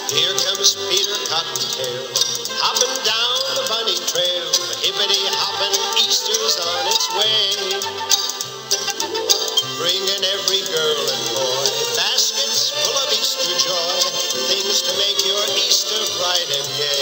Here comes Peter Cottontail, hopping down the bunny trail. Hippity-hopping, Easter's on its way. Bringing every girl and boy baskets full of Easter joy, things to make your Easter bright and gay.